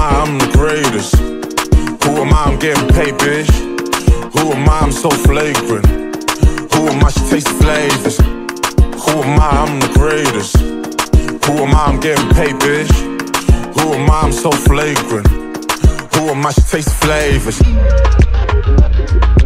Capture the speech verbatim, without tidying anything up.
I? I'm the greatest. Who am I? I'm getting paid, bitch. Who am I? I'm so flagrant. Who am I? She tastes flavors. Who am I? I'm the greatest. Who am I? I'm getting paid, bitch. Who am I? I'm so flagrant. Who am I? She tastes flavors.